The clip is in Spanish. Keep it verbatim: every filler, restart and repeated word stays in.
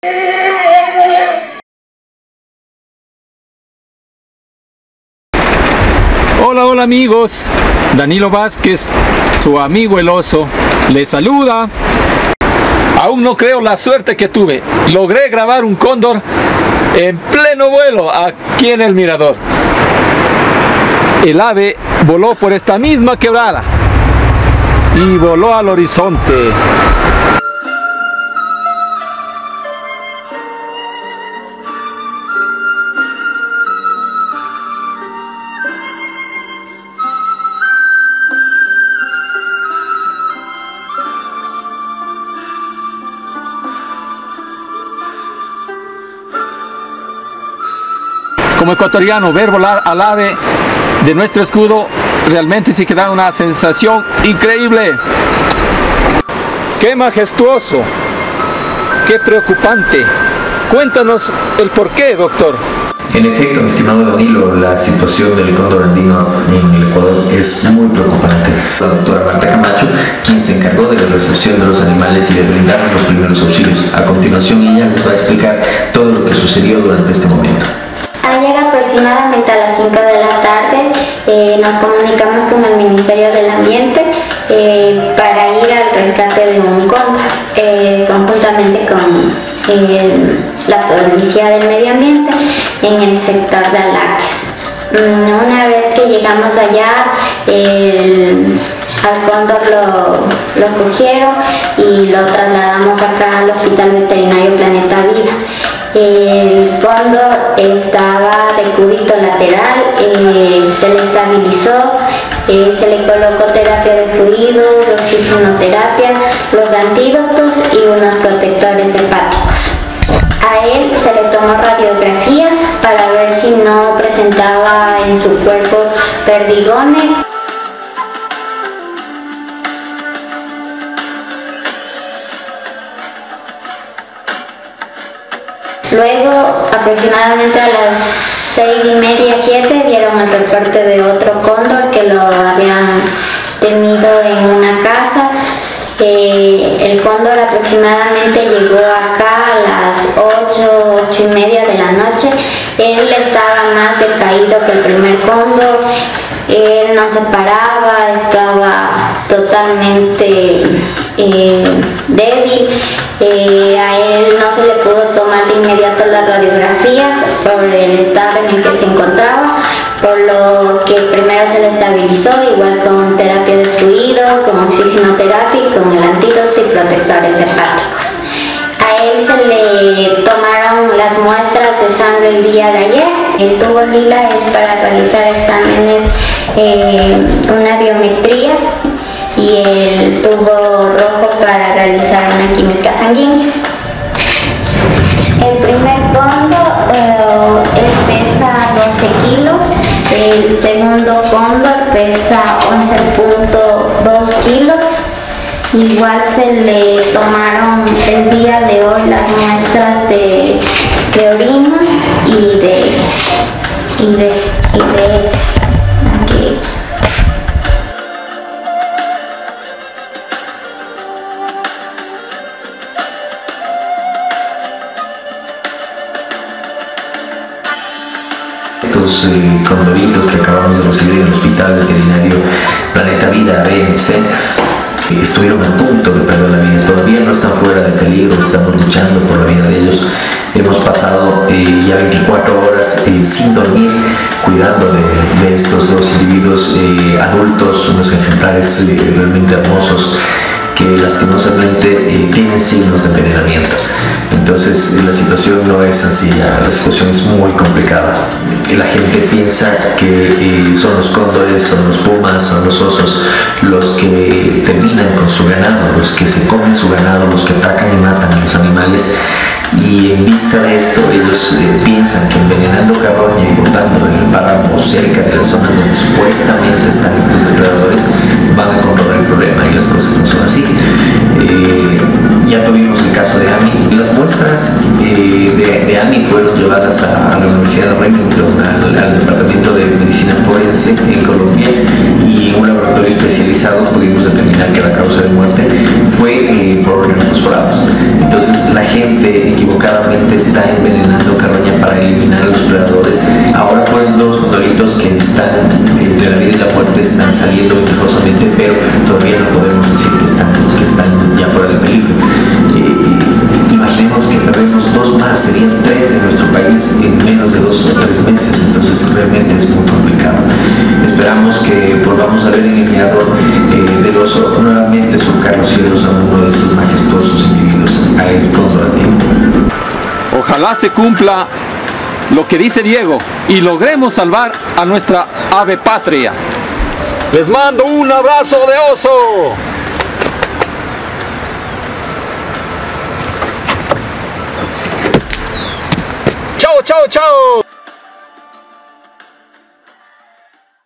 Hola, hola amigos, Danilo Vázquez, su amigo el oso, les saluda. Aún no creo la suerte que tuve. Logré grabar un cóndor en pleno vuelo aquí en el mirador. El ave voló por esta misma quebrada y voló al horizonte. Como ecuatoriano, ver volar al ave de nuestro escudo realmente sí que da una sensación increíble. ¡Qué majestuoso! ¡Qué preocupante! Cuéntanos el porqué, doctor. En efecto, mi estimado Danilo, la situación del cóndor andino en el Ecuador es muy preocupante. La doctora Marta Camacho, quien se encargó de la recepción de los animales y de brindar los primeros auxilios. A continuación, ella les va a explicar todo lo que sucedió durante este momento. Ayer aproximadamente a las cinco de la tarde eh, nos comunicamos con el Ministerio del Ambiente eh, para ir al rescate de un cóndor, eh, conjuntamente con eh, la Policía del Medio Ambiente en el sector de Alaques. Una vez que llegamos allá, el, al cóndor lo, lo cogieron y lo trasladamos acá al Hospital Veterinario Planeta Vida. El cóndor estaba de cúbito lateral, eh, se le estabilizó, eh, se le colocó terapia de fluidos, oxigenoterapia, los antídotos y unos protectores hepáticos. A él se le tomó radiografías para ver si no presentaba en su cuerpo perdigones. Luego, aproximadamente a las seis y media, siete, dieron el reporte de otro cóndor que lo habían tenido en una casa. Eh, el cóndor aproximadamente llegó acá a las ocho, ocho y media de la noche. Él estaba más decaído que el primer cóndor. Él no se paraba, estaba totalmente eh, débil. Eh, a él no se le pudo tomar de inmediato las radiografías por el estado en el que se encontraba, por lo que primero se le estabilizó, igual con terapia de fluidos, con oxigenoterapia y con el antídoto y protectores hepáticos. A él se le tomaron las muestras de sangre el día de ayer. El tubo lila es para realizar exámenes, eh, una biometría, y el tubo rojo para realizar una química sanguínea. El primer cóndor eh, él pesa doce kilos, el segundo cóndor pesa once punto dos kilos. Igual se le tomaron el día de hoy las muestras de, de orina y de, y de, y de heces. Aquí. Estos eh, condoritos que acabamos de recibir en el Hospital Veterinario Planeta Vida B M C eh, estuvieron a punto de perder la vida. Todavía no están fuera de peligro, estamos luchando por la vida de ellos. Hemos pasado eh, ya veinticuatro horas eh, sin dormir, cuidando de, de estos dos individuos eh, adultos, unos ejemplares eh, realmente hermosos, que lastimosamente eh, tienen signos de envenenamiento. Entonces la situación no es sencilla, la situación es muy complicada. La gente piensa que eh, son los cóndores, son los pumas, son los osos los que terminan con su ganado, los que se comen su ganado, los que atacan y matan a los animales. Y en vista de esto, ellos eh, piensan que envenenando carroña y botando en el páramo cerca de las zonas donde supuestamente están estos depredadores van a controlar el problema, y las cosas no son así. Eh, ya tuvimos el caso de Ami. Las muestras eh, de, de Ami fueron llevadas a, a la Universidad de Remington, al, al Departamento de Medicina Forense en Colombia, y en un laboratorio especializado pudimos determinar que la causa de muerte fue eh, por órganos fosforados. Entonces la gente equivocadamente están saliendo ventajosamente, pero todavía no podemos decir que están, que están ya fuera de peligro. Eh, imaginemos que perdemos dos más, serían tres en nuestro país en menos de dos o tres meses, entonces realmente es muy complicado. Esperamos que volvamos a ver en el mirador eh, del Oso nuevamente surcar los cielos a uno de estos majestuosos individuos, a el cóndor antiguo. Ojalá se cumpla lo que dice Diego y logremos salvar a nuestra ave patria. Les mando un abrazo de oso. Chao, chao, chao.